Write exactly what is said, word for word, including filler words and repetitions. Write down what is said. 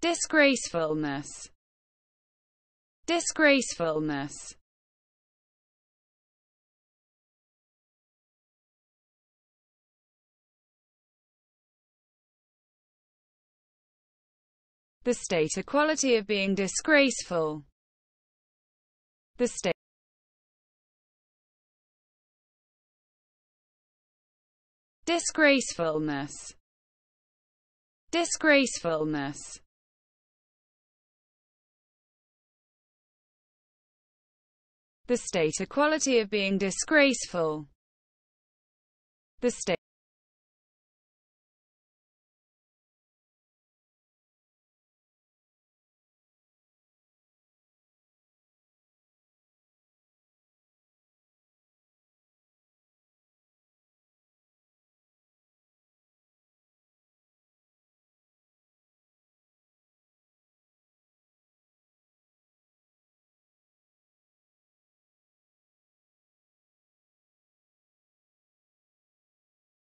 Disgracefulness. Disgracefulness. The state or quality of being disgraceful. The state Disgracefulness. Disgracefulness. The state or quality of being disgraceful. The state